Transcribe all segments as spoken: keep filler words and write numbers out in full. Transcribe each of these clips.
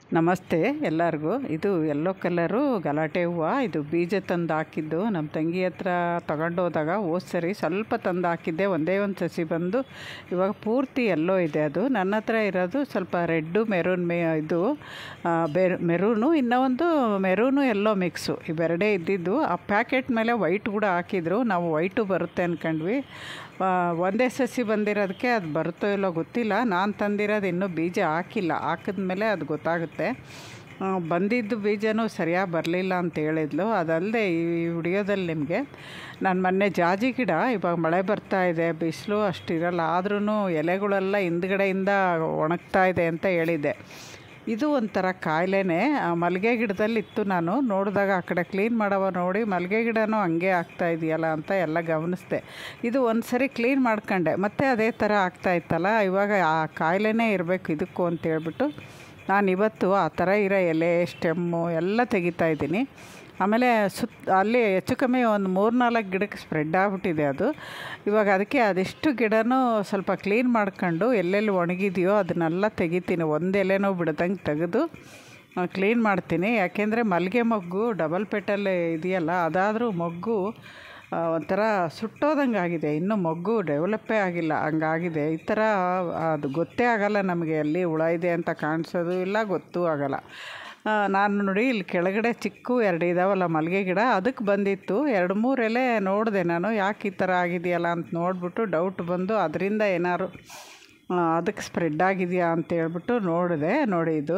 ನಮಸ್ತೆ ಎಲ್ಲರಿಗೂ. ಇದು ಯೆಲ್ಲೋ ಕಲರು ಗಲಾಟೆ ಹೂವು. ಇದು ಬೀಜ ತಂದು ಹಾಕಿದ್ದು ನಮ್ಮ ತಂಗಿ ಹತ್ರ ತಗೊಂಡು ಹೋದಾಗ ಹೋದ ಸರಿ ಸ್ವಲ್ಪ ತಂದು ಹಾಕಿದ್ದೆ, ಒಂದೇ ಒಂದು ಸಸಿ ಬಂದು ಇವಾಗ ಪೂರ್ತಿ ಯೆಲ್ಲೋ ಇದೆ. ಅದು ನನ್ನ ಹತ್ರ ಇರೋದು ಸ್ವಲ್ಪ ರೆಡ್ಡು ಮೆರೂನ್ ಮೇ ಇದು ಬೇರೆ ಮೆರೂನು, ಇನ್ನೂ ಒಂದು ಮೆರೂನು ಯೆಲ್ಲೋ ಮಿಕ್ಸು, ಇವೆರಡೇ ಇದ್ದಿದ್ದು. ಆ ಪ್ಯಾಕೆಟ್ ಮೇಲೆ ವೈಟ್ ಕೂಡ ಹಾಕಿದ್ರು, ನಾವು ವೈಟು ಬರುತ್ತೆ ಅಂದ್ಕೊಂಡ್ವಿ. ಒಂದೇ ಸಸಿ ಬಂದಿರೋದಕ್ಕೆ ಅದು ಬರುತ್ತೋ ಇಲ್ಲೋ ಗೊತ್ತಿಲ್ಲ. ನಾನು ತಂದಿರೋದು ಇನ್ನೂ ಬೀಜ ಹಾಕಿಲ್ಲ, ಹಾಕಿದ್ಮೇಲೆ ಅದು ಗೊತ್ತಾಗುತ್ತೆ. ಬಂದಿದ್ದು ಬೀಜನೂ ಸರಿಯಾಗಿ ಬರಲಿಲ್ಲ ಅಂತ ಹೇಳಿದ್ಲು. ಅದಲ್ಲದೆ ಈ ವಿಡಿಯೋದಲ್ಲಿ ನಿಮಗೆ ನಾನು ಮೊನ್ನೆ ಜಾಜಿ ಗಿಡ, ಇವಾಗ ಮಳೆ ಬರ್ತಾ ಇದೆ, ಬಿಸಿಲು ಅಷ್ಟಿರಲ್ಲ, ಆದ್ರೂ ಎಲೆಗಳೆಲ್ಲ ಹಿಂದ್ಗಡೆಯಿಂದ ಒಣಗ್ತಾ ಇದೆ ಅಂತ ಹೇಳಿದ್ದೆ. ಇದು ಒಂಥರ ಕಾಯಿಲೆನೇ. ಮಲ್ಲಿಗೆ ಗಿಡದಲ್ಲಿ ಇತ್ತು, ನಾನು ನೋಡಿದಾಗ ಆ ಕಡೆ ಕ್ಲೀನ್ ಮಾಡವ ನೋಡಿ ಮಲ್ಲಿಗೆ ಗಿಡನೂ ಹಂಗೆ ಆಗ್ತಾ ಇದೆಯಲ್ಲ ಅಂತ ಎಲ್ಲ ಗಮನಿಸಿದೆ. ಇದು ಒಂದು ಸರಿ ಕ್ಲೀನ್ ಮಾಡ್ಕೊಂಡೆ, ಮತ್ತೆ ಅದೇ ಥರ ಆಗ್ತಾಯಿತ್ತಲ್ಲ, ಇವಾಗ ಆ ಕಾಯಿಲೆನೇ ಇರಬೇಕು ಇದಕ್ಕೂ ಅಂತ ಹೇಳ್ಬಿಟ್ಟು ನಾನು ಇವತ್ತು ಆ ಥರ ಇರೋ ಎಲೆ ಸ್ಟೆಮ್ಮು ಎಲ್ಲ ತೆಗಿತಾಯಿದ್ದೀನಿ. ಆಮೇಲೆ ಸುತ್ತ ಅಲ್ಲಿ ಹೆಚ್ಚು ಕಮ್ಮಿ ಒಂದು ಮೂರು ನಾಲ್ಕು ಗಿಡಕ್ಕೆ ಸ್ಪ್ರೆಡ್ ಆಗಿಬಿಟ್ಟಿದೆ ಅದು. ಇವಾಗ ಅದಕ್ಕೆ ಅದೆಷ್ಟು ಗಿಡನೂ ಸ್ವಲ್ಪ ಕ್ಲೀನ್ ಮಾಡ್ಕೊಂಡು ಎಲ್ಲೆಲ್ಲಿ ಒಣಗಿದೆಯೋ ಅದನ್ನೆಲ್ಲ ತೆಗಿತೀನಿ, ಒಂದು ಎಲೆನೂ ಬಿಡ್ದಂಗೆ ತೆಗೆದು ಕ್ಲೀನ್ ಮಾಡ್ತೀನಿ. ಯಾಕೆಂದರೆ ಮಲ್ಲಿಗೆ ಮೊಗ್ಗು ಡಬಲ್ ಪೆಟಲ್ ಇದೆಯಲ್ಲ, ಅದಾದರೂ ಮೊಗ್ಗು ಒಂಥರ ಸುಟ್ಟೋದಂಗೆ ಆಗಿದೆ, ಇನ್ನೂ ಮೊಗ್ಗು ಡೆವಲಪ್ಪೇ ಆಗಿಲ್ಲ, ಹಂಗಾಗಿದೆ. ಈ ಥರ ಅದು ಗೊತ್ತೇ ಆಗೋಲ್ಲ ನಮಗೆ, ಎಲ್ಲಿ ಹುಳ ಇದೆ ಅಂತ ಕಾಣಿಸೋದು ಇಲ್ಲ, ಗೊತ್ತೂ ಆಗೋಲ್ಲ. ನಾನು ನೋಡಿ ಇಲ್ಲಿ ಕೆಳಗಡೆ ಚಿಕ್ಕ ಎರಡು ಇದಾವಲ್ಲ ಮಲ್ಲಿಗೆ ಗಿಡ, ಅದಕ್ಕೆ ಬಂದಿತ್ತು ಎರಡು ಮೂರು ಎಲೆ ನೋಡಿದೆ ನಾನು, ಯಾಕೆ ಈ ಥರ ಆಗಿದೆಯಲ್ಲ ಅಂತ ನೋಡಿಬಿಟ್ಟು ಡೌಟ್ ಬಂದು ಅದರಿಂದ ಏನಾದ್ರು ಅದಕ್ಕೆ ಸ್ಪ್ರೆಡ್ ಆಗಿದೆಯಾ ಅಂತ ಹೇಳ್ಬಿಟ್ಟು ನೋಡಿದೆ. ನೋಡಿ ಇದು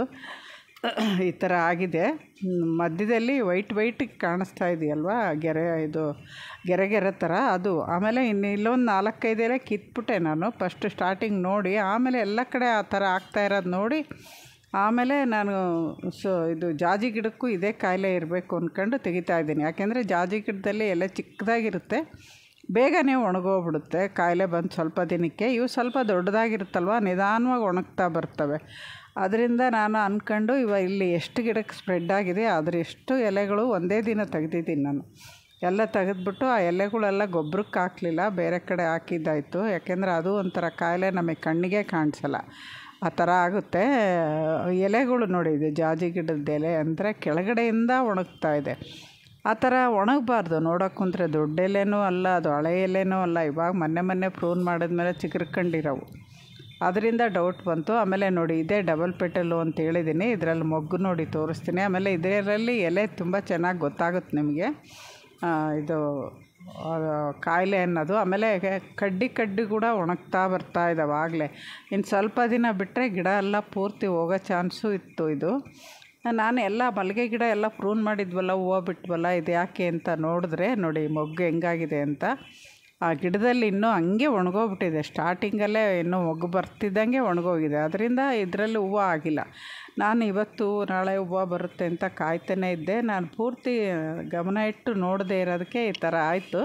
ಈ ಥರ ಆಗಿದೆ, ಮಧ್ಯದಲ್ಲಿ ವೈಟ್ ವೈಟಿಗೆ ಕಾಣಿಸ್ತಾ ಇದೆಯಲ್ವಾ ಗೆರೆ, ಇದು ಗೆರೆ ಗೆರೆ ಥರ ಅದು. ಆಮೇಲೆ ಇನ್ನು ಇಲ್ಲೊಂದು ನಾಲ್ಕೈದು ಎಲೆ ಕಿತ್ಬಿಟ್ಟೆ ನಾನು ಫಸ್ಟ್ ಸ್ಟಾರ್ಟಿಂಗ್ ನೋಡಿ, ಆಮೇಲೆ ಎಲ್ಲ ಕಡೆ ಆ ಥರ ಆಗ್ತಾ ಇರೋದು ನೋಡಿ ಆಮೇಲೆ ನಾನು ಸೊ ಇದು ಜಾಜಿ ಗಿಡಕ್ಕೂ ಇದೇ ಕಾಯಿಲೆ ಇರಬೇಕು ಅಂದ್ಕೊಂಡು ತೆಗಿತಾಯಿದ್ದೀನಿ. ಯಾಕೆಂದರೆ ಜಾಜಿ ಗಿಡದಲ್ಲಿ ಎಲೆ ಚಿಕ್ಕದಾಗಿರುತ್ತೆ, ಬೇಗನೆ ಒಣಗೋಗ್ಬಿಡುತ್ತೆ ಕಾಯಿಲೆ ಬಂದು ಸ್ವಲ್ಪ ದಿನಕ್ಕೆ. ಇವು ಸ್ವಲ್ಪ ದೊಡ್ಡದಾಗಿರುತ್ತಲ್ವ, ನಿಧಾನವಾಗಿ ಒಣಗ್ತಾ ಬರ್ತವೆ. ಅದರಿಂದ ನಾನು ಅಂದ್ಕೊಂಡು ಇವಾಗ ಇಲ್ಲಿ ಎಷ್ಟು ಗಿಡಕ್ಕೆ ಸ್ಪ್ರೆಡ್ ಆಗಿದೆ ಅದ್ರ ಎಷ್ಟು ಎಲೆಗಳು ಒಂದೇ ದಿನ ತೆಗ್ದಿದ್ದೀನಿ ನಾನು. ಎಲ್ಲ ತೆಗೆದ್ಬಿಟ್ಟು ಆ ಎಲೆಗಳೆಲ್ಲ ಗೊಬ್ಬರಕ್ಕೆ ಹಾಕಲಿಲ್ಲ, ಬೇರೆ ಕಡೆ ಹಾಕಿದ್ದಾಯಿತು. ಯಾಕೆಂದರೆ ಅದು ಒಂಥರ ಕಾಯಿಲೆ ನಮಗೆ ಕಣ್ಣಿಗೆ ಕಾಣಿಸಲ್ಲ, ಆ ಥರ ಆಗುತ್ತೆ. ಎಲೆಗಳು ನೋಡಿ, ಇದು ಜಾಜಿ ಗಿಡದ ಎಲೆ ಅಂದರೆ ಕೆಳಗಡೆಯಿಂದ ಒಣಗ್ತಾ ಇದೆ. ಆ ಥರ ಒಣಗಬಾರ್ದು, ನೋಡೋಕೆ ಕುಂತ್ರೆ ದೊಡ್ಡ ಎಲೆನೂ ಅಲ್ಲ, ಅದು ಹಳೆ ಎಲೆನೂ ಅಲ್ಲ, ಇವಾಗ ಮೊನ್ನೆ ಮೊನ್ನೆ ಪ್ರೂನ್ ಮಾಡಿದ್ಮೇಲೆ ಚಿಗುರ್ಕೊಂಡಿರೋವು, ಅದರಿಂದ ಡೌಟ್ ಬಂತು. ಆಮೇಲೆ ನೋಡಿ ಇದೇ ಡಬಲ್ ಪೆಟಲ್ಲು ಅಂತ ಹೇಳಿದ್ದೀನಿ, ಇದರಲ್ಲಿ ಮೊಗ್ಗು ನೋಡಿ ತೋರಿಸ್ತೀನಿ. ಆಮೇಲೆ ಇದರಲ್ಲಿ ಎಲೆ ತುಂಬ ಚೆನ್ನಾಗಿ ಗೊತ್ತಾಗುತ್ತೆ ನಿಮಗೆ ಇದು ಕಾಯಿಲೆ ಅನ್ನೋದು. ಆಮೇಲೆ ಕಡ್ಡಿ ಕಡ್ಡಿ ಕೂಡ ಒಣಗ್ತಾ ಬರ್ತಾ ಇದ್ದಾವೆ ಆಗಲೇ. ಇನ್ನು ಸ್ವಲ್ಪ ದಿನ ಬಿಟ್ಟರೆ ಗಿಡ ಎಲ್ಲ ಪೂರ್ತಿ ಹೋಗೋ ಚಾನ್ಸು ಇತ್ತು. ಇದು ನಾನು ಎಲ್ಲ ಮಲ್ಲಿಗೆ ಗಿಡ ಎಲ್ಲ ಪ್ರೂನ್ ಮಾಡಿದ್ವಲ್ಲ, ಹೂವು ಬಿಟ್ವಲ್ಲ, ಇದು ಯಾಕೆ ಅಂತ ನೋಡಿದ್ರೆ ನೋಡಿ ಮೊಗ್ಗು ಹೆಂಗಾಗಿದೆ ಅಂತ. ಆ ಗಿಡದಲ್ಲಿ ಇನ್ನೂ ಹಂಗೆ ಒಣಗೋಗ್ಬಿಟ್ಟಿದೆ, ಸ್ಟಾರ್ಟಿಂಗಲ್ಲೇ ಇನ್ನೂ ಮೊಗ್ಗು ಬರ್ತಿದ್ದಂಗೆ ಒಣಗೋಗಿದೆ, ಅದರಿಂದ ಇದರಲ್ಲಿ ಹೂವು ಆಗಿಲ್ಲ. ನಾನು ಇವತ್ತು ನಾಳೆ ಹೂವು ಬರುತ್ತೆ ಅಂತ ಕಾಯ್ತಾನೆ ಇದ್ದೆ. ನಾನು ಪೂರ್ತಿ ಗಮನ ಇಟ್ಟು ನೋಡದೇ ಇರೋದಕ್ಕೆ ಈ ಥರ ಆಯಿತು.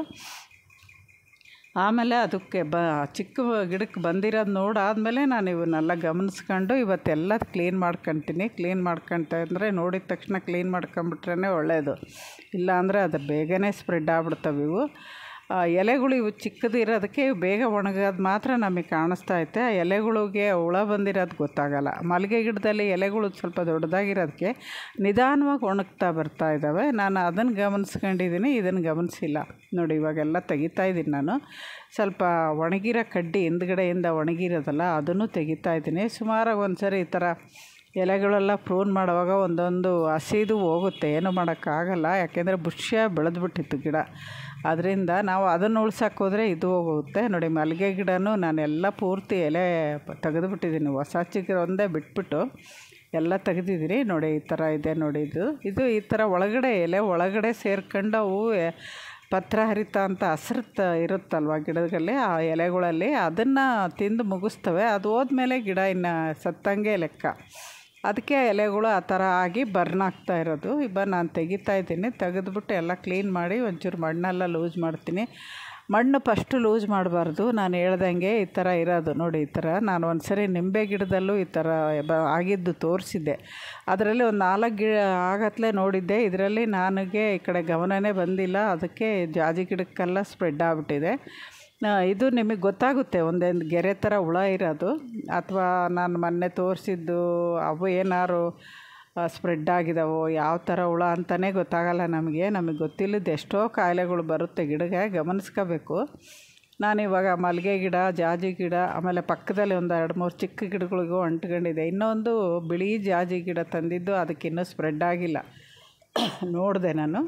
ಆಮೇಲೆ ಅದಕ್ಕೆ ಬ ಚಿಕ್ಕ ಗಿಡಕ್ಕೆ ಬಂದಿರೋದು ನೋಡಾದಮೇಲೆ ನಾನು ಇವನ್ನೆಲ್ಲ ಗಮನಿಸ್ಕೊಂಡು ಇವತ್ತೆಲ್ಲ ಕ್ಲೀನ್ ಮಾಡ್ಕೊತೀನಿ. ಕ್ಲೀನ್ ಮಾಡ್ಕೊತ ಅಂದರೆ ನೋಡಿದ ತಕ್ಷಣ ಕ್ಲೀನ್ ಮಾಡ್ಕೊಂಬಿಟ್ರೇ ಒಳ್ಳೆಯದು, ಇಲ್ಲಾಂದರೆ ಅದು ಬೇಗನೆ ಸ್ಪ್ರೆಡ್ ಆಗ್ಬಿಡ್ತವೆ ಇವು ಎಲೆಗಳು. ಇವು ಚಿಕ್ಕದು ಇರೋದಕ್ಕೆ ಬೇಗ ಒಣಗೋದು ಮಾತ್ರ ನಮಗೆ ಕಾಣಿಸ್ತಾ ಐತೆ, ಎಲೆಗಳಿಗೆ ಹುಳ ಬಂದಿರೋದು ಗೊತ್ತಾಗಲ್ಲ. ಮಲ್ಲಿಗೆ ಗಿಡದಲ್ಲಿ ಎಲೆಗಳು ಸ್ವಲ್ಪ ದೊಡ್ಡದಾಗಿರೋದಕ್ಕೆ ನಿಧಾನವಾಗಿ ಒಣಗ್ತಾ ಬರ್ತಾ ಇದ್ದಾವೆ. ನಾನು ಅದನ್ನು ಗಮನಿಸ್ಕೊಂಡಿದ್ದೀನಿ, ಇದನ್ನು ಗಮನಿಸಿಲ್ಲ. ನೋಡಿ ಇವಾಗೆಲ್ಲ ತೆಗಿತಾಯಿದ್ದೀನಿ ನಾನು. ಸ್ವಲ್ಪ ಒಣಗಿರೋ ಕಡ್ಡಿ ಹಿಂದ್ಗಡೆಯಿಂದ ಒಣಗಿರೋದಲ್ಲ ಅದನ್ನು ತೆಗಿತಾಯಿದ್ದೀನಿ. ಸುಮಾರಾಗಿ ಒಂದು ಸರಿ ಈ ಥರ ಎಲೆಗಳೆಲ್ಲ ಪ್ರೂನ್ ಮಾಡುವಾಗ ಒಂದೊಂದು ಹಸಿದು ಹೋಗುತ್ತೆ, ಏನು ಮಾಡೋಕ್ಕಾಗಲ್ಲ. ಯಾಕೆಂದರೆ ಬುಷ್ಯ ಬೆಳೆದ್ಬಿಟ್ಟಿತ್ತು ಗಿಡ, ಅದರಿಂದ ನಾವು ಅದನ್ನು ಉಳ್ಸೋಕೆ ಹೋದರೆ ಇದು ಹೋಗುತ್ತೆ. ನೋಡಿ ಮಲ್ಲಿಗೆ ಗಿಡನೂ ನಾನೆಲ್ಲ ಪೂರ್ತಿ ಎಲೆ ತೆಗೆದುಬಿಟ್ಟಿದ್ದೀನಿ, ಹೊಸ ಚಿಗುರು ಒಂದೇ ಬಿಟ್ಬಿಟ್ಟು ಎಲ್ಲ ತೆಗೆದಿದ್ದೀನಿ. ನೋಡಿ ಈ ಥರ ಇದೆ ನೋಡಿ, ಇದು ಇದು ಈ ಥರ ಒಳಗಡೆ ಎಲೆ ಒಳಗಡೆ ಸೇರ್ಕೊಂಡು ಅವು ಪತ್ರ ಹರಿತ ಅಂತ ಹಸ್ರು ಇರುತ್ತಲ್ವ ಗಿಡದಲ್ಲಿ, ಆ ಎಲೆಗಳಲ್ಲಿ ಅದನ್ನು ತಿಂದು ಮುಗಿಸ್ತವೆ. ಅದು ಹೋದ್ಮೇಲೆ ಗಿಡ ಇನ್ನು ಸತ್ತಂಗೆ ಲೆಕ್ಕ, ಅದಕ್ಕೆ ಎಲೆಗಳು ಆ ಥರ ಆಗಿ ಬರ್ನ್ ಆಗ್ತಾ ಇರೋದು. ಇವಾಗ ನಾನು ತೆಗಿತಾಯಿದ್ದೀನಿ, ತೆಗೆದ್ಬಿಟ್ಟು ಎಲ್ಲ ಕ್ಲೀನ್ ಮಾಡಿ ಒಂಚೂರು ಮಣ್ಣೆಲ್ಲ ಲೂಸ್ ಮಾಡ್ತೀನಿ. ಮಣ್ಣು ಫಸ್ಟು ಲೂಸ್ ಮಾಡಬಾರ್ದು, ನಾನು ಹೇಳ್ದಂಗೆ ಈ ಥರ ಇರೋದು ನೋಡಿ. ಈ ಥರ ನಾನು ಒಂದು ಸರಿ ನಿಂಬೆ ಗಿಡದಲ್ಲೂ ಈ ಥರ ಬ ಆಗಿದ್ದು ತೋರಿಸಿದ್ದೆ, ಅದರಲ್ಲಿ ಒಂದು ನಾಲ್ಕು ಗಿಡ ಆಗತ್ತಲೇ ನೋಡಿದ್ದೆ. ಇದರಲ್ಲಿ ನನಗೆ ಈ ಕಡೆ ಗಮನವೇ ಬಂದಿಲ್ಲ, ಅದಕ್ಕೆ ಜಾಜಿ ಗಿಡಕ್ಕೆಲ್ಲ ಸ್ಪ್ರೆಡ್ ಆಗಿಬಿಟ್ಟಿದೆ. ಇದು ನಿಮಗೆ ಗೊತ್ತಾಗುತ್ತೆ, ಒಂದೊಂದು ಗೆರೆ ಥರ ಹುಳ ಇರೋದು, ಅಥವಾ ನಾನು ಮೊನ್ನೆ ತೋರಿಸಿದ್ದು ಅವು ಏನಾರು ಸ್ಪ್ರೆಡ್ ಆಗಿದಾವೋ ಯಾವ ಥರ ಹುಳ ಅಂತಲೇ ಗೊತ್ತಾಗಲ್ಲ ನಮಗೆ. ನಮಗೆ ಗೊತ್ತಿಲ್ಲದ ಎಷ್ಟೋ ಕಾಯಿಲೆಗಳು ಬರುತ್ತೆ ಗಿಡಕ್ಕೆ, ಗಮನಿಸ್ಕೋಬೇಕು. ನಾನಿವಾಗ ಮಲ್ಲಿಗೆ ಗಿಡ, ಜಾಜಿ ಗಿಡ, ಆಮೇಲೆ ಪಕ್ಕದಲ್ಲಿ ಒಂದು ಎರಡು ಮೂರು ಚಿಕ್ಕ ಗಿಡಗಳಿಗೂ ಅಂಟ್ಕೊಂಡಿದೆ. ಇನ್ನೊಂದು ಬಿಳಿ ಜಾಜಿ ಗಿಡ ತಂದಿದ್ದು, ಅದಕ್ಕಿನ್ನೂ ಸ್ಪ್ರೆಡ್ ಆಗಿಲ್ಲ, ನೋಡಿದೆ ನಾನು.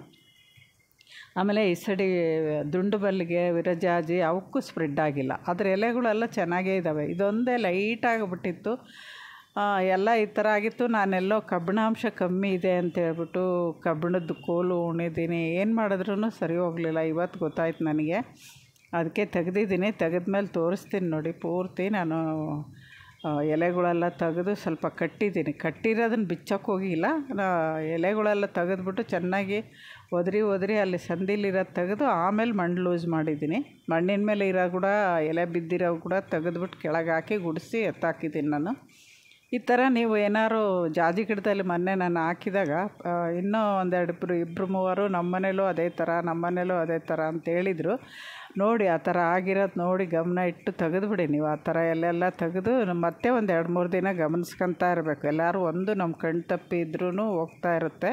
ಆಮೇಲೆ ಈ ಸಡಿ ದುಂಡು ಮಲ್ಲಿಗೆ, ವಿರಜಾಜಿ ಅವಕ್ಕೂ ಸ್ಪ್ರೆಡ್ ಆಗಿಲ್ಲ. ಅದರ ಎಲೆಗಳೆಲ್ಲ ಚೆನ್ನಾಗೇ ಇದ್ದಾವೆ. ಇದೊಂದೇ ಲೈಟಾಗಿಬಿಟ್ಟಿತ್ತು, ಎಲ್ಲ ಈ ಥರ ಆಗಿತ್ತು. ನಾನೆಲ್ಲೋ ಕಬ್ಬಿಣಾಂಶ ಕಮ್ಮಿ ಇದೆ ಅಂತೇಳ್ಬಿಟ್ಟು ಕಬ್ಬಿಣದ ಕೋಲು ಉಣಿದ್ದೀನಿ. ಏನು ಮಾಡಿದ್ರೂ ಸರಿ ಹೋಗಲಿಲ್ಲ. ಇವತ್ತು ಗೊತ್ತಾಯ್ತು ನನಗೆ, ಅದಕ್ಕೆ ತೆಗೆದಿದ್ದೀನಿ. ತೆಗೆದ್ಮೇಲೆ ತೋರಿಸ್ತೀನಿ ನೋಡಿ. ಪೂರ್ತಿ ನಾನು ಎಲೆಗಳೆಲ್ಲ ತೆಗೆದು ಸ್ವಲ್ಪ ಕಟ್ಟಿದ್ದೀನಿ. ಕಟ್ಟಿರೋದನ್ನು ಬಿಚ್ಚೋಕ್ಕೆ ಹೋಗಿಲ್ಲ, ಎಲೆಗಳೆಲ್ಲ ತೆಗೆದ್ಬಿಟ್ಟು ಚೆನ್ನಾಗಿ ಒದರಿ ಒದರಿ ಅಲ್ಲಿ ಸಂದಿಲಿರೋದು ತೆಗೆದು ಆಮೇಲೆ ಮಣ್ಣು ಲೂಸ್ ಮಾಡಿದ್ದೀನಿ. ಮಣ್ಣಿನ ಮೇಲೆ ಇರೋ ಕೂಡ ಎಲೆ ಬಿದ್ದಿರೋ ಕೂಡ ತೆಗೆದ್ಬಿಟ್ಟು ಕೆಳಗೆ ಹಾಕಿ ಗುಡಿಸಿ ಎತ್ತಾಕಿದ್ದೀನಿ ನಾನು. ಈ ಥರ ನೀವು ಏನಾದ್ರು ಜಾಜಿ ಗಿಡದಲ್ಲಿ ಮೊನ್ನೆ ನಾನು ಹಾಕಿದಾಗ ಇನ್ನೂ ಒಂದೆರಡು ಇಬ್ಬರು ಇಬ್ಬರು ಮೂವರು ನಮ್ಮ ಮನೇಲೂ ಅದೇ ಥರ ನಮ್ಮ ಮನೇಲೂ ಅದೇ ಥರ ಅಂತ ಹೇಳಿದರು. ನೋಡಿ ಆ ಥರ ಆಗಿರೋದು ನೋಡಿ ಗಮನ ಇಟ್ಟು ತೆಗೆದುಬಿಡಿ ನೀವು. ಆ ಥರ ಎಲ್ಲೆಲ್ಲ ತೆಗೆದು ಮತ್ತೆ ಒಂದು ಎರಡು ಮೂರು ದಿನ ಗಮನಿಸ್ಕೊತಾ ಇರಬೇಕು. ಎಲ್ಲರೂ ಒಂದು ನಮ್ಮ ಕಣ್ಣು ತಪ್ಪಿ ಇದ್ರೂ ಹೋಗ್ತಾ ಇರುತ್ತೆ.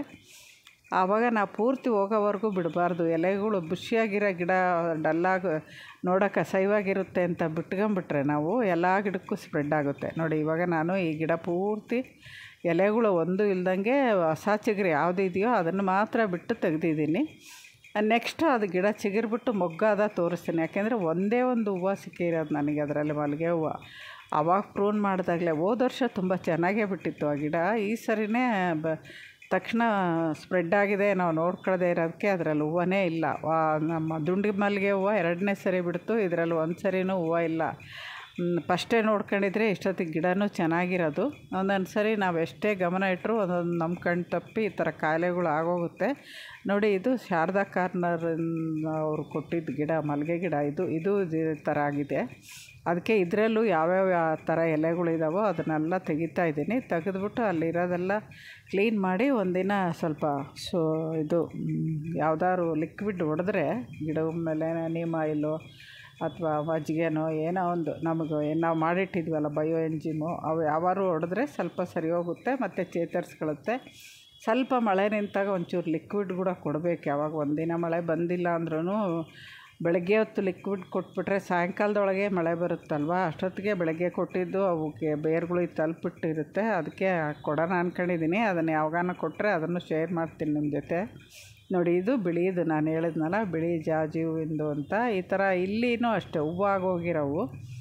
ಆವಾಗ ನಾವು ಪೂರ್ತಿ ಹೋಗೋವರೆಗೂ ಬಿಡಬಾರ್ದು. ಎಲೆಗಳು ಬುಷಿಯಾಗಿರೋ ಗಿಡ ಡಲ್ಲಾಗಿ ನೋಡೋಕೆ ಅಸಹ್ಯವಾಗಿರುತ್ತೆ ಅಂತ ಬಿಟ್ಕೊಂಬಿಟ್ರೆ ನಾವು ಎಲ್ಲ ಗಿಡಕ್ಕೂ ಸ್ಪ್ರೆಡ್ ಆಗುತ್ತೆ. ನೋಡಿ ಇವಾಗ ನಾನು ಈ ಗಿಡ ಪೂರ್ತಿ ಎಲೆಗಳು ಒಂದು ಇಲ್ದಂಗೆ ಹೊಸ ಚಿಗುರು ಯಾವುದು ಇದೆಯೋ ಅದನ್ನು ಮಾತ್ರ ಬಿಟ್ಟು ತೆಗ್ದಿದ್ದೀನಿ. ನೆಕ್ಸ್ಟು ಅದು ಗಿಡ ಚಿಗುರ್ಬಿಟ್ಟು ಮೊಗ್ಗಾದ ತೋರಿಸ್ತೀನಿ. ಯಾಕೆಂದರೆ ಒಂದೇ ಒಂದು ಹೂವು ಸಿಕ್ಕಿರೋದು ನನಗೆ, ಅದರಲ್ಲಿ ಮಲ್ಲಿಗೆ ಹೂವು. ಆವಾಗ ಪ್ರೂನ್ ಮಾಡಿದಾಗಲೇ ಹೋದ ವರ್ಷ ತುಂಬ ಚೆನ್ನಾಗೇ ಬಿಟ್ಟಿತ್ತು ಆ ಗಿಡ. ಈ ಸರಿನೇ ಬ ತಕ್ಷಣ ಸ್ಪ್ರೆಡ್ ಆಗಿದೆ, ನಾವು ನೋಡ್ಕೊಳ್ಳದೆ ಇರೋದಕ್ಕೆ ಅದರಲ್ಲಿ ಹೂವನೇ ಇಲ್ಲ. ನಮ್ಮ ದುಂಡು ಮಲ್ಲಿಗೆ ಹೂವು ಎರಡನೇ ಸರಿ ಬಿಡ್ತು, ಇದರಲ್ಲಿ ಒಂದು ಸರಿನೂ ಹೂವು ಇಲ್ಲ. ಫಸ್ಟೇ ನೋಡ್ಕೊಂಡಿದ್ರೆ ಇಷ್ಟೊತ್ತಿಗೆ ಗಿಡನೂ ಚೆನ್ನಾಗಿರೋದು. ಒಂದೊಂದು ಸರಿ ನಾವು ಎಷ್ಟೇ ಗಮನ ಇಟ್ಟರು ಒಂದೊಂದು ನಮ್ಮ ಕಣ್ಣು ತಪ್ಪಿ ಈ ಥರ ಕಾಯಿಲೆಗಳು ಆಗೋಗುತ್ತೆ. ನೋಡಿ ಇದು ಶಾರದಾ ಕಾರ್ನರ್ ಅವರು ಕೊಟ್ಟಿದ್ದು ಗಿಡ, ಮಲ್ಲಿಗೆ ಗಿಡ. ಇದು ಇದು ಈ ಥರ ಆಗಿದೆ. ಅದಕ್ಕೆ ಇದರಲ್ಲೂ ಯಾವ್ಯಾವ ಥರ ಎಲೆಗಳಿದಾವೋ ಅದನ್ನೆಲ್ಲ ತೆಗಿತಾ ಇದ್ದೀನಿ. ತೆಗೆದ್ಬಿಟ್ಟು ಅಲ್ಲಿರೋದೆಲ್ಲ ಕ್ಲೀನ್ ಮಾಡಿ ಒಂದಿನ ಸ್ವಲ್ಪ ಸೊ ಇದು ಯಾವುದಾದ್ರು ಲಿಕ್ವಿಡ್ ಹೊಡೆದ್ರೆ ಗಿಡದ ಮೇಲೆ ನೀಮ್ ಆಯಿಲು ಅಥವಾ ಮಜ್ಜಿಗೆನೋ ಏನೋ ಒಂದು ನಮಗೆ ನಾವು ಮಾಡಿಟ್ಟಿದ್ವಲ್ಲ ಬಯೋ ಎಂಜಿಮು, ಅವು ಯಾವಾರು ಹೊಡೆದ್ರೆ ಸ್ವಲ್ಪ ಸರಿ ಹೋಗುತ್ತೆ ಮತ್ತು ಚೇತರಿಸ್ಕೊಳ್ಳುತ್ತೆ. ಸ್ವಲ್ಪ ಮಳೆ ನಿಂತಾಗ ಒಂಚೂರು ಲಿಕ್ವಿಡ್ ಕೂಡ ಕೊಡಬೇಕು. ಯಾವಾಗ ಒಂದಿನ ಮಳೆ ಬಂದಿಲ್ಲ ಅಂದ್ರೂ ಬೆಳಗ್ಗೆ ಹೊತ್ತು ಲಿಕ್ವಿಡ್ ಕೊಟ್ಬಿಟ್ರೆ ಸಾಯಂಕಾಲದೊಳಗೆ ಮಳೆ ಬರುತ್ತಲ್ವ, ಅಷ್ಟೊತ್ತಿಗೆ ಬೆಳಗ್ಗೆ ಕೊಟ್ಟಿದ್ದು ಅವಕ್ಕೆ ಬೇರುಗಳು ತಲುಪಿಟ್ಟಿರುತ್ತೆ. ಅದಕ್ಕೆ ಕೊಡೋಣ ಅಂದ್ಕೊಂಡಿದ್ದೀನಿ. ಅದನ್ನು ಯಾವಾಗಾನ ಕೊಟ್ಟರೆ ಅದನ್ನು ಶೇರ್ ಮಾಡ್ತೀನಿ ನಿಮ್ಮ ಜೊತೆ. ನೋಡಿ ಇದು ಬಿಳಿದು ನಾನು ಹೇಳಿದ್ನಲ್ಲ, ಬಿಳಿ ಜಾಜಿ ಹೂವಿಂದು ಅಂತ. ಈ ಥರ ಇಲ್ಲಿನೂ ಅಷ್ಟೇ ಹೂವಾಗೋಗಿರೋವು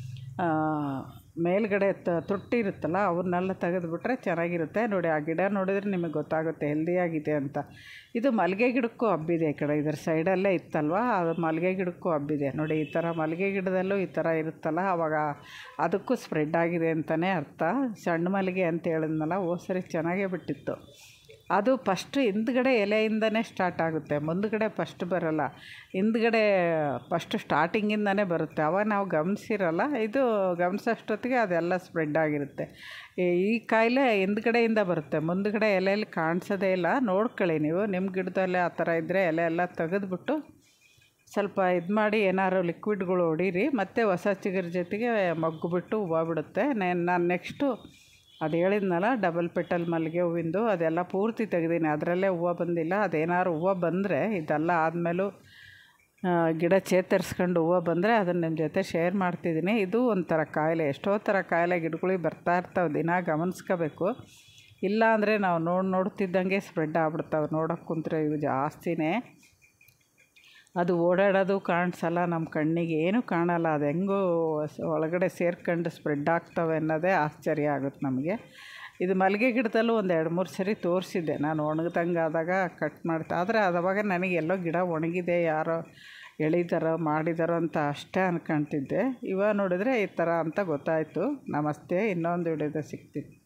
ಮೇಲ್ಗಡೆ ತೊಟ್ಟಿರುತ್ತಲ್ಲ ಅವನ್ನೆಲ್ಲ ತೆಗೆದುಬಿಟ್ರೆ ಚೆನ್ನಾಗಿರುತ್ತೆ. ನೋಡಿ ಆ ಗಿಡ ನೋಡಿದರೆ ನಿಮಗೆ ಗೊತ್ತಾಗುತ್ತೆ ಹೆಲ್ದಿಯಾಗಿದೆ ಅಂತ. ಇದು ಮಲ್ಲಿಗೆ ಗಿಡಕ್ಕೂ ಹಬ್ಬಿದೆ. ಈ ಕಡೆ ಇದರ ಸೈಡಲ್ಲೇ ಇತ್ತಲ್ವ, ಅದು ಮಲ್ಲಿಗೆ ಗಿಡಕ್ಕೂ ಹಬ್ಬಿದೆ. ನೋಡಿ ಈ ಥರ ಮಲ್ಲಿಗೆ ಗಿಡದಲ್ಲೂ ಈ ಥರ ಇರುತ್ತಲ್ಲ, ಆವಾಗ ಅದಕ್ಕೂ ಸ್ಪ್ರೆಡ್ ಆಗಿದೆ ಅಂತಲೇ ಅರ್ಥ. ಸಣ್ಣ ಮಲ್ಲಿಗೆ ಅಂತ ಹೇಳಿದ್ನಲ್ಲ, ಹೋದ ಸರಿ ಚೆನ್ನಾಗೇ ಬಿಟ್ಟಿತ್ತು. ಅದು ಫಸ್ಟು ಹಿಂದ್ಗಡೆ ಎಲೆಯಿಂದನೇ ಸ್ಟಾರ್ಟ್ ಆಗುತ್ತೆ, ಮುಂದ್ಗಡೆ ಫಸ್ಟ್ ಬರೋಲ್ಲ. ಹಿಂದ್ಗಡೆ ಫಸ್ಟು ಸ್ಟಾರ್ಟಿಂಗಿಂದನೇ ಬರುತ್ತೆ. ಅವಾಗ ನಾವು ಗಮನಿಸಿರಲ್ಲ, ಇದು ಗಮನಿಸೋಷ್ಟೊತ್ತಿಗೆ ಅದೆಲ್ಲ ಸ್ಪ್ರೆಡ್ ಆಗಿರುತ್ತೆ. ಈ ಕಾಯಿಲೆ ಹಿಂದ್ಗಡೆಯಿಂದ ಬರುತ್ತೆ, ಮುಂದ್ಗಡೆ ಎಲೆಯಲ್ಲಿ ಕಾಣಿಸೋದೇ ಇಲ್ಲ. ನೋಡ್ಕೊಳ್ಳಿ ನೀವು, ನಿಮ್ಮ ಗಿಡದಲ್ಲೇ ಆ ಥರ ಇದ್ದರೆ ಎಲೆ ಎಲ್ಲ ತೆಗೆದುಬಿಟ್ಟು ಸ್ವಲ್ಪ ಇದು ಮಾಡಿ ಏನಾದ್ರು ಲಿಕ್ವಿಡ್ಗಳು ಹೊಡೀರಿ. ಮತ್ತು ಹೊಸ ಚಿಗುರು ಜೊತೆಗೆ ಮಗ್ಗು ಬಿಟ್ಟು ಹೂವು ಬಿಡುತ್ತೆ. ನಾನು ನೆಕ್ಸ್ಟು ಅದು ಹೇಳಿದ್ನಲ್ಲ ಡಬಲ್ ಪೆಟಲ್ ಮಲ್ಲಿಗೆ ಹೂವಿಂದು, ಅದೆಲ್ಲ ಪೂರ್ತಿ ತೆಗೆದೀನಿ. ಅದರಲ್ಲೇ ಹೂವು ಬಂದಿಲ್ಲ. ಅದೇನಾದ್ರು ಹೂವು ಬಂದರೆ ಇದೆಲ್ಲ ಆದಮೇಲೂ ಗಿಡ ಚೇತರಿಸ್ಕೊಂಡು ಹೂವು ಬಂದರೆ ಅದನ್ನು ನಿಮ್ಮ ಜೊತೆ ಶೇರ್ ಮಾಡ್ತಿದ್ದೀನಿ. ಇದು ಒಂಥರ ಕಾಯಿಲೆ, ಎಷ್ಟೋ ಥರ ಕಾಯಿಲೆ ಗಿಡಗಳಿಗೆ ಬರ್ತಾ ಇರ್ತಾವೆ, ದಿನ ಗಮನಿಸ್ಕೋಬೇಕು. ಇಲ್ಲ ಅಂದರೆ ನಾವು ನೋಡಿ ನೋಡ್ತಿದ್ದಂಗೆ ಸ್ಪ್ರೆಡ್ ಆಗ್ಬಿಡ್ತಾವೆ. ನೋಡೋಕ್ಕೆ ಕುಂತ್ರೆ ಇವು ಜಾಸ್ತಿನೇ. ಅದು ಓಡಾಡೋದು ಕಾಣಿಸಲ್ಲ ನಮ್ಮ ಕಣ್ಣಿಗೆ, ಏನೂ ಕಾಣಲ್ಲ. ಅದು ಹೆಂಗೋ ಒಳಗಡೆ ಸೇರ್ಕೊಂಡು ಸ್ಪ್ರೆಡ್ ಆಗ್ತವೆ ಅನ್ನೋದೇ ಆಶ್ಚರ್ಯ ಆಗುತ್ತೆ ನಮಗೆ. ಇದು ಮಲ್ಲಿಗೆ ಗಿಡದಲ್ಲೂ ಒಂದು ಎರಡು ಮೂರು ಸರಿ ತೋರಿಸಿದ್ದೆ ನಾನು, ಒಣಗ್ದಂಗೆ ಆದಾಗ ಕಟ್ ಮಾಡ್ತಾ. ಆದರೆ ಅವಾಗ ನನಗೆ ಎಲ್ಲೋ ಗಿಡ ಒಣಗಿದೆ, ಯಾರೋ ಎಳಿದಾರೋ ಮಾಡಿದಾರೋ ಅಂತ ಅಷ್ಟೇ ಅನ್ಕೊಳ್ತಿದ್ದೆ. ಇವಾಗ ನೋಡಿದರೆ ಈ ಥರ ಅಂತ ಗೊತ್ತಾಯಿತು. ನಮಸ್ತೆ, ಇನ್ನೊಂದು ವಿಡಿಯೋದ ಸಿಗ್ತೀನಿ.